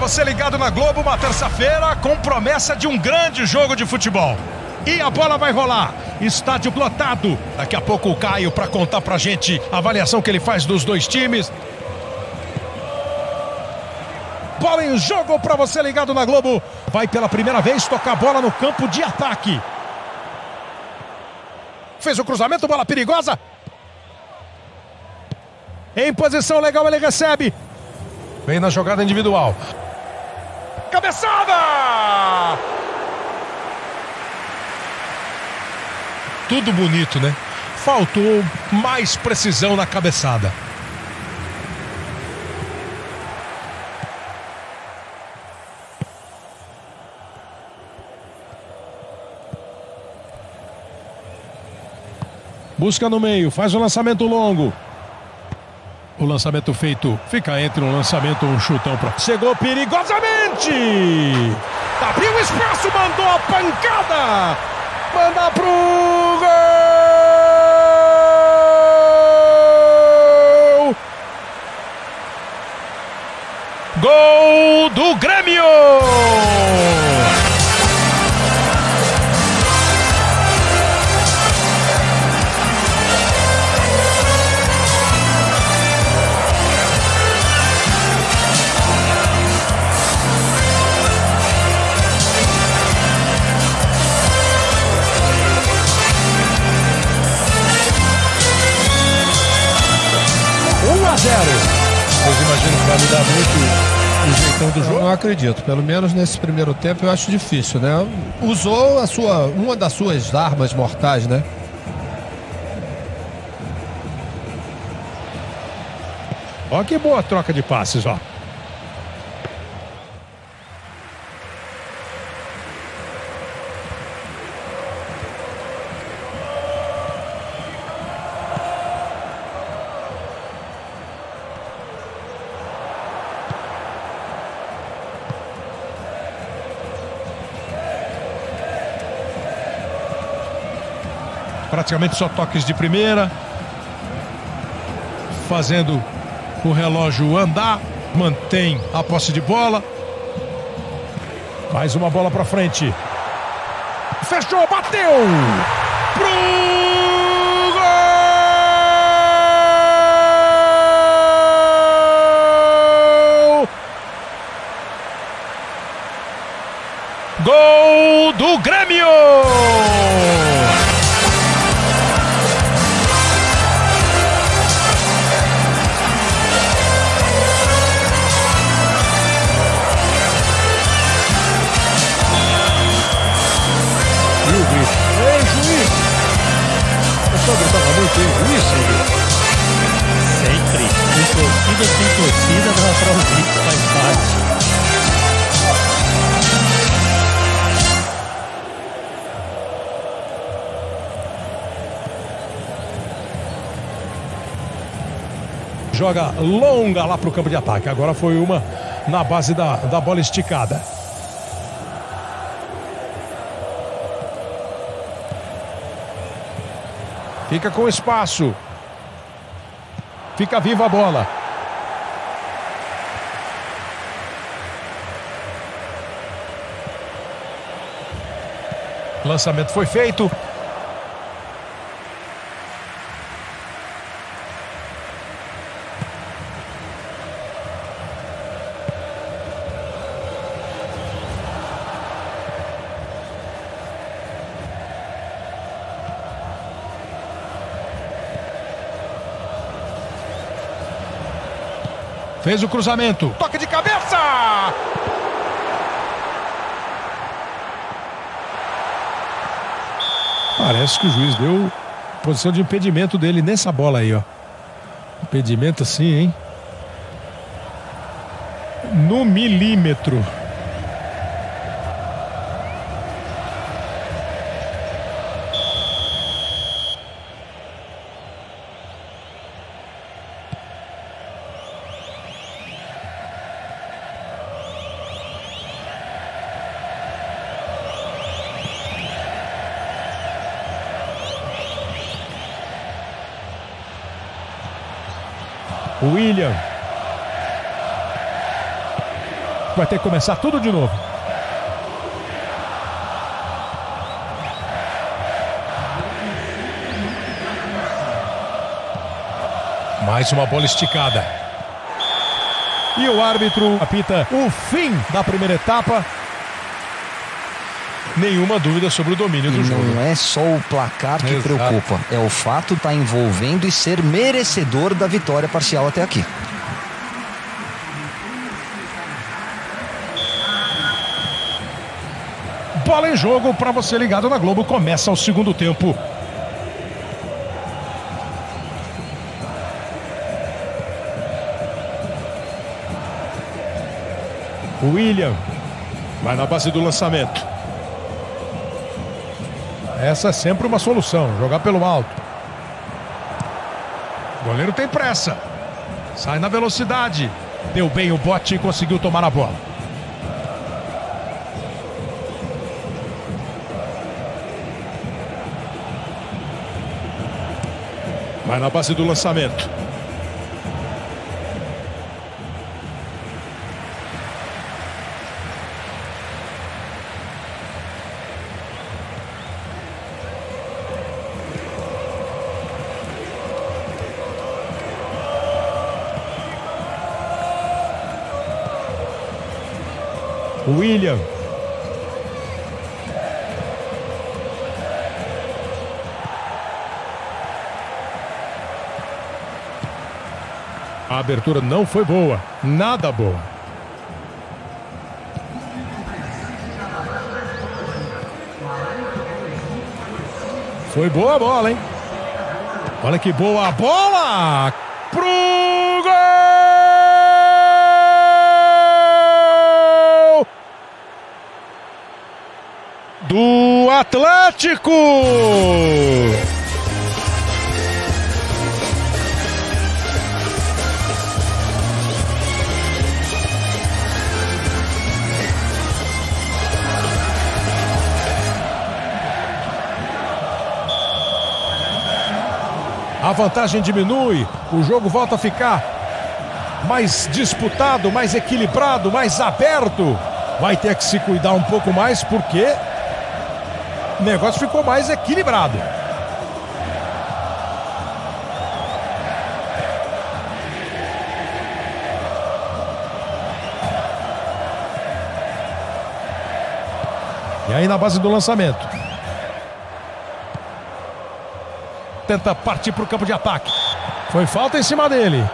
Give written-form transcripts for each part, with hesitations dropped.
você ligado na Globo, uma terça-feira com promessa de um grande jogo de futebol. E a bola vai rolar. Estádio lotado. Daqui a pouco o Caio para contar pra gente a avaliação que ele faz dos dois times. Bola em jogo para você ligado na Globo. Vai pela primeira vez tocar a bola no campo de ataque. Fez o cruzamento, bola perigosa. Em posição legal ele recebe. Vem na jogada individual. Cabeçada! Tudo bonito, né? Faltou mais precisão na cabeçada. Busca no meio, faz o lançamento longo. O lançamento feito fica entre um lançamento e um chutão para. Chegou perigosamente! Abriu o espaço, mandou a pancada! Manda pro gol! Gol do Grêmio! 1-0. Vocês imaginam que vai mudar muito o jeitão do jogo? Eu não acredito. Pelo menos nesse primeiro tempo eu acho difícil, né? Usou uma das suas armas mortais, né? Ó que boa troca de passes, ó. Praticamente só toques de primeira, fazendo o relógio andar, mantém a posse de bola. Mais uma bola para frente. Fechou, bateu! Pro gol! Gol do Grêmio! Ei, juiz! Eu só gritava muito, hein? Juiz, sempre. Com torcida, sem torcida, dá pra ouvir, faz parte. Joga longa lá pro campo de ataque. Agora foi uma na base da bola esticada. Fica com espaço. Fica viva a bola. Lançamento foi feito. Fez o cruzamento. Toque de cabeça! Parece que o juiz deu posição de impedimento dele nessa bola aí, ó. Impedimento assim, hein? No milímetro. William. Vai ter que começar tudo de novo. Mais uma bola esticada. E o árbitro apita o fim da primeira etapa. Nenhuma dúvida sobre o domínio do jogo. Não é só o placar que preocupa, é o fato de estar envolvendo e ser merecedor da vitória parcial até aqui. Bola em jogo para você ligado na Globo. Começa o segundo tempo. William vai na base do lançamento. Essa é sempre uma solução, jogar pelo alto. O goleiro tem pressa. Sai na velocidade. Deu bem o bote e conseguiu tomar a bola. Vai na base do lançamento. William. A abertura não foi boa, nada boa. Foi boa a bola, hein? Olha que boa a bola! Pro gol! Do Atlético! A vantagem diminui, o jogo volta a ficar mais disputado, mais equilibrado, mais aberto. Vai ter que se cuidar um pouco mais porque o negócio ficou mais equilibrado. E aí na base do lançamento. Tenta partir para o campo de ataque. Foi falta em cima dele.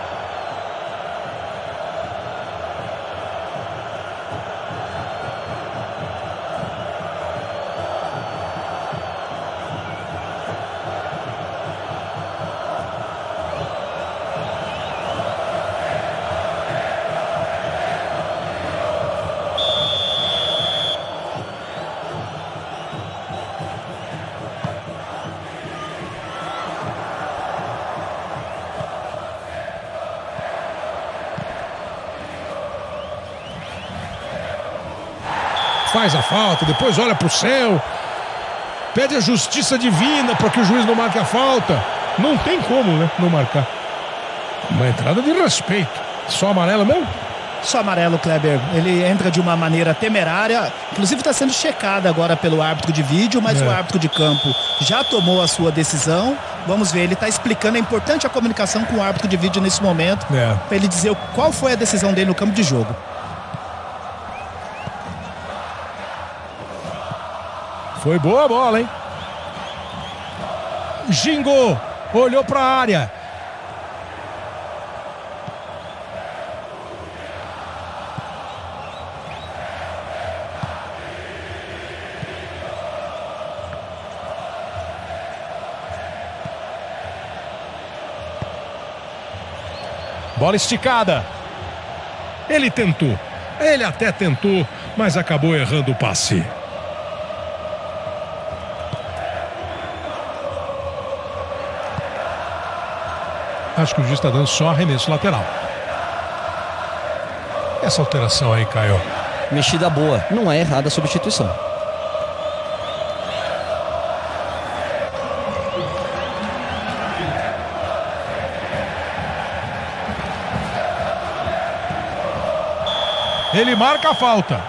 Faz a falta, depois olha para o céu, pede a justiça divina para que o juiz não marque a falta. Não tem como, né, não marcar. Uma entrada de respeito. Só amarelo mesmo? Só amarelo, Kleber. Ele entra de uma maneira temerária. Inclusive está sendo checada agora pelo árbitro de vídeo, mas o árbitro de campo já tomou a sua decisão. Vamos ver, ele está explicando. É importante a comunicação com o árbitro de vídeo nesse momento, para ele dizer qual foi a decisão dele no campo de jogo. Foi boa a bola, hein? Gingou, olhou para a área. Bola esticada. Ele tentou. Ele até tentou, mas acabou errando o passe. Acho que o juiz está dando só arremesso lateral. Essa alteração aí, Caio. Mexida boa. Não é errada a substituição. Ele marca a falta.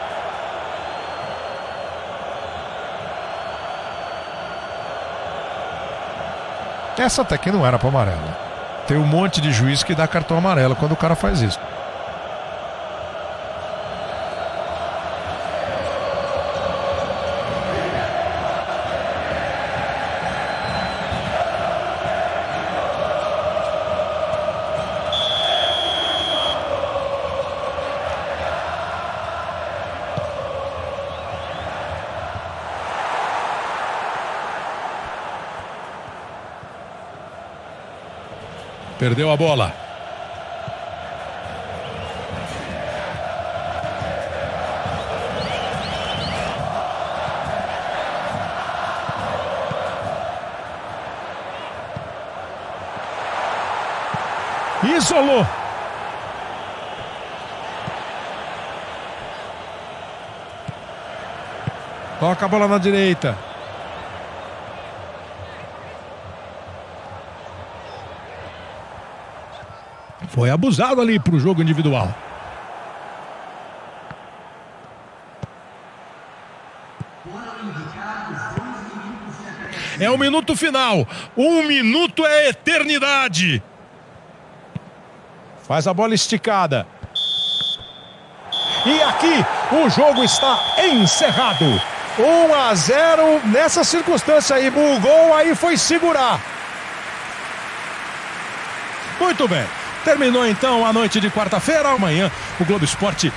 Essa até que não era para amarelo. Tem um monte de juiz que dá cartão amarelo quando o cara faz isso. Perdeu a bola. Isolou. Toca a bola na direita. Foi abusado ali para o jogo individual. É o minuto final. 1 minuto é eternidade. Faz a bola esticada. E aqui o jogo está encerrado. 1-0 nessa circunstância aí. O gol aí foi segurar. Muito bem. Terminou então a noite de quarta-feira. Amanhã o Globo Esporte